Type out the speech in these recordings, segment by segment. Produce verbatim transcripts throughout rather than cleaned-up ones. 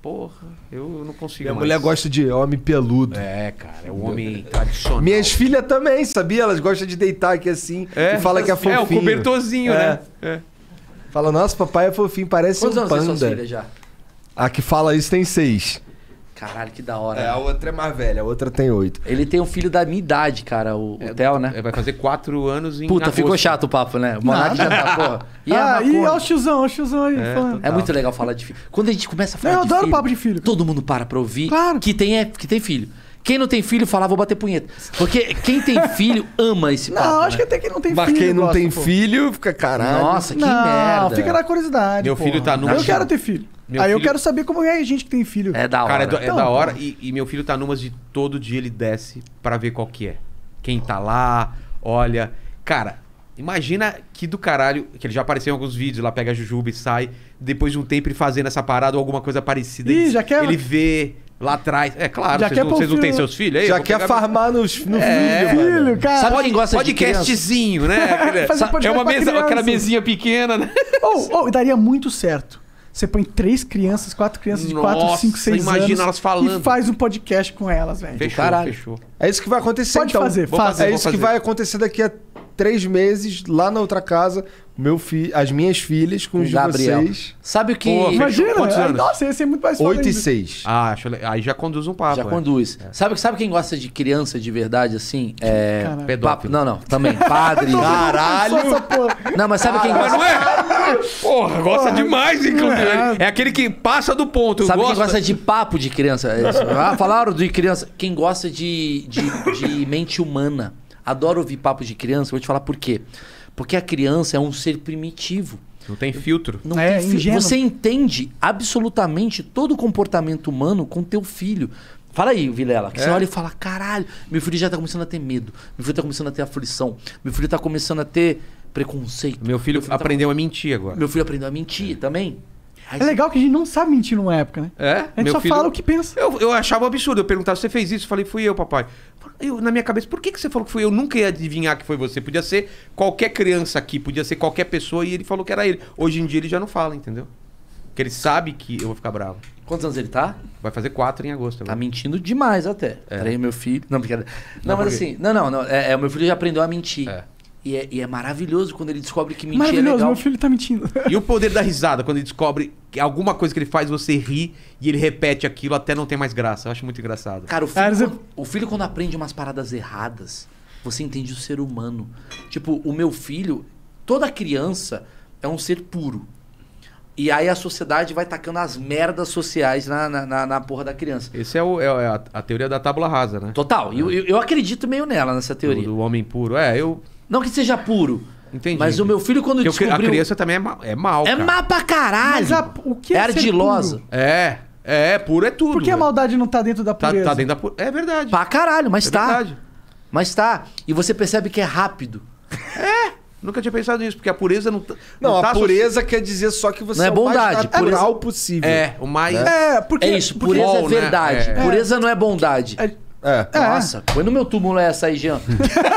porra, eu não consigo Minha mais. mulher gosta de homem peludo. É, cara, é o homem tradicional. Minhas filhas também, sabia? Elas gostam de deitar aqui assim É, e fala que é fofinho. É, o cobertorzinho, É. né? É. Fala, nossa, papai é fofinho, parece Quantos um anos tem suas panda. filhas já? A que fala isso tem seis. Caralho, que da hora. É, a outra é mais velha, a outra tem oito. Ele tem um filho da minha idade, cara, o, o Theo, né? É, vai fazer quatro anos em Puta, agosto. ficou chato o papo, né? O Monark já tá, porra. E a ah, e maconha? olha o tiozão, olha o tiozão aí. falando. É muito legal falar de filho. Quando a gente começa a falar Eu de adoro filho, papo de filho. todo mundo para pra ouvir Claro. que, tem, é, que tem filho. Quem não tem filho, fala, vou bater punheta. Porque quem tem filho ama esse papo. Não, acho né? que até quem não tem Mas filho. quem não gosta, tem pô. filho, fica caralho. Nossa, que não, merda. fica na curiosidade. Meu porra. filho tá numa Eu de- quero ter filho. Meu Aí eu filho- quero saber como é a gente que tem filho. É da hora. Cara, é, do- é Então, da hora. pô. E, e meu filho tá numas de todo dia ele desce pra ver qual que é. Quem tá lá, olha. Cara, imagina que do caralho, que ele já apareceu em alguns vídeos, lá pega a Jujuba e sai. Depois de um tempo ele fazendo essa parada ou alguma coisa parecida. Ih, ele, já quer- Ele vê lá atrás. É claro, Já vocês quer não, pôr vocês não filho- têm seus filhos aí? Já Eu vou quer pegar- farmar nos, no É, vídeo, Filho, mano. cara. Sabe quem gosta de criança? Podcastzinho, né? Aquele- Fazer é podcast uma pra mesa, criança. aquela mesinha pequena, né? Ou oh, daria muito certo. Você põe três crianças, quatro crianças de quatro, Nossa, cinco, seis imagina anos elas falando. e faz um podcast com elas, velho. Fechou, caralho. fechou. É isso que vai acontecer, Pode então. fazer, Vou faz. fazer, É vou isso que fazer. vai acontecer daqui a três meses, lá na outra casa. Meu fi... As minhas filhas com os de Gabriel. vocês. Sabe o que... Pô, Imagina, Quantos aí, anos? nossa, ia ser muito mais foda Oito e ainda. seis. Ah, acho le- aí já conduz um papo. Já é. conduz. Sabe, sabe quem gosta de criança de verdade, assim? É... Caralho. Papo... Pedófilo. Não, não. Também. Padre. Caralho! Essa porra. Não, mas sabe quem Mas gosta... não é? Porra, gosta demais, inclusive. é. É aquele que passa do ponto. Eu Sabe gosto... quem gosta de papo de criança? É isso. Ah, falaram de criança. Quem gosta de, de, de mente humana. Adoro ouvir papo de criança. Vou te falar por quê. Porque a criança é um ser primitivo. Não tem filtro. Não É, tem fi- ingênuo. Você entende absolutamente todo o comportamento humano com teu filho. Fala aí, Vilela, que você É. olha e fala, caralho, meu filho já tá começando a ter medo. Meu filho tá começando a ter aflição. Meu filho tá começando a ter preconceito. Meu filho, tá- aprendeu a mentir agora. Meu filho aprendeu a mentir também. Aí É legal que a gente não sabe mentir numa época, né? É? A gente meu só filho... fala o que pensa. Eu, eu achava um absurdo. Eu perguntava, você fez isso? Eu falei, fui eu, papai. Eu, na minha cabeça, por que, que você falou que fui eu? Eu nunca ia adivinhar que foi você. Podia ser qualquer criança aqui, podia ser qualquer pessoa e ele falou que era ele. Hoje em dia ele já não fala, entendeu? Porque ele sabe que eu vou ficar bravo. Quantos anos ele tá? Vai fazer quatro em agosto. Tá agora. mentindo demais até. É. Peraí, meu filho. Não, brincadeira. Não, Não, mas por quê? assim. Não, não, não. É, é, o meu filho já aprendeu a mentir. É. E, é, e é maravilhoso quando ele descobre que mentir é Maravilhoso, legal. meu filho tá mentindo. E o poder da risada, quando ele descobre que alguma coisa que ele faz, você ri e ele repete aquilo até não ter mais graça. Eu acho muito engraçado. Cara, o filho, Ah, quando, o filho quando aprende umas paradas erradas, você entende o ser humano. Tipo, o meu filho, toda criança é um ser puro. E aí a sociedade vai tacando as merdas sociais na, na, na, na porra da criança. Esse é, o, é a, a teoria da tábula rasa, né? Total. E eu, eu, eu acredito meio nela, nessa Do, teoria. do homem puro. É, eu Não que seja puro. entendi. Mas o meu filho, quando Porque o- descobriu... a criança também é, ma é mal, É cara. má pra caralho. Mas a- o que é é ser ardilosa. puro? É, é, puro é tudo. Por que a velho. maldade não tá dentro da Tá, pureza? tá dentro da pu- É verdade. Pra caralho, mas é tá. verdade. Mas tá. E você percebe que é rápido. Nunca tinha pensado nisso, porque a pureza não, tá- Não, tá a pureza quer dizer só que você Não é é o bondade, mais natural pureza- possível. É, o mais... É, porque... É isso, porque- pureza Bom, é né? verdade. É. Pureza não é bondade. É, É. É. Nossa, põe no meu túmulo essa aí, Jean.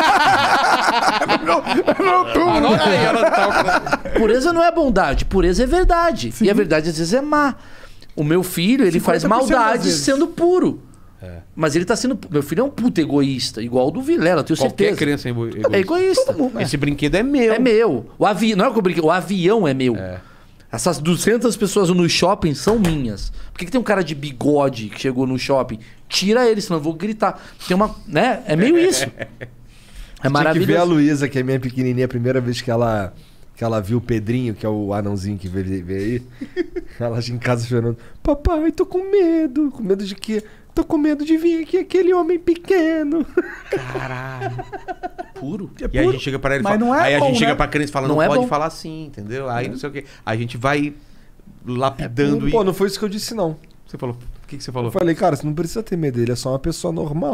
Anota aí, anota. Pureza não é bondade, pureza é verdade. Sim. E a verdade às vezes é má. O meu filho, ele faz cinquenta por cento das maldade vezes. sendo puro. Mas ele tá sendo... Meu filho é um puto egoísta, igual o do Vilela, eu tenho Qualquer certeza. criança é ego- egoísta. É egoísta. Esse brinquedo é meu. É meu. O avião, não é o que eu brinquei, o avião é meu. É. Essas duzentas pessoas no shopping são minhas. Por que, que tem um cara de bigode que chegou no shopping? Tira ele, senão eu vou gritar. Tem uma, né? É meio isso. É Tinha que ver a maravilhoso. Luísa, que é minha pequenininha, a primeira vez que ela, que ela viu o Pedrinho, que é o anãozinho que veio, veio aí. Ela em casa chorando. Papai, tô com medo. Com medo de quê? Tô com medo de vir aqui aquele homem pequeno. Caralho. Puro. é E aí a puro. gente chega pra ele e Mas fala... não é aí a bom, gente chega né? pra criança e fala, não, Não é pode bom. falar assim, entendeu? Aí não sei o quê. A gente vai lapidando e... Pô, não foi isso que eu disse, não. Você falou... O que, que você Eu falou? falei, cara, você não precisa ter medo dele, é só uma pessoa normal.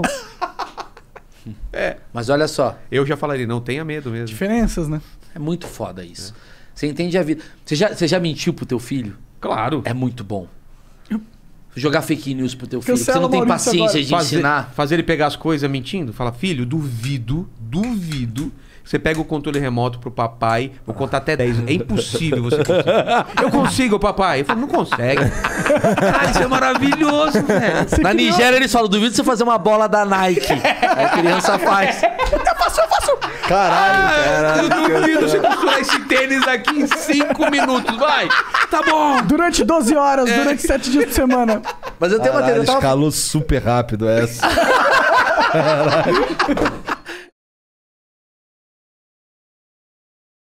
É, Mas olha só, eu já falaria, não tenha medo mesmo. Diferenças, né? é muito foda isso. Você entende a vida. Você já, você já mentiu pro teu filho? Claro. É muito bom. Jogar fake news pro teu filho. que Você Cancela não tem o Maurício paciência agora. de fazer, ensinar. fazer ele pegar as coisas mentindo. Fala, filho, duvido, duvido Você pega o controle remoto pro papai, vou contar até dez. É impossível você conseguir. Eu consigo, papai. Eu falo, não consegue. Cara, isso é maravilhoso, velho. Na Nigéria eles falam, duvido você fazer uma bola da Nike. Aí a criança faz. Eu faço, eu faço. Caralho, caralho. Eu duvido você costurar esse tênis aqui em cinco minutos, vai. Tá bom. Durante doze horas, durante sete dias por semana. Mas eu tenho uma Caralho, teoria. Eu tava... escalou super rápido essa. Caralho.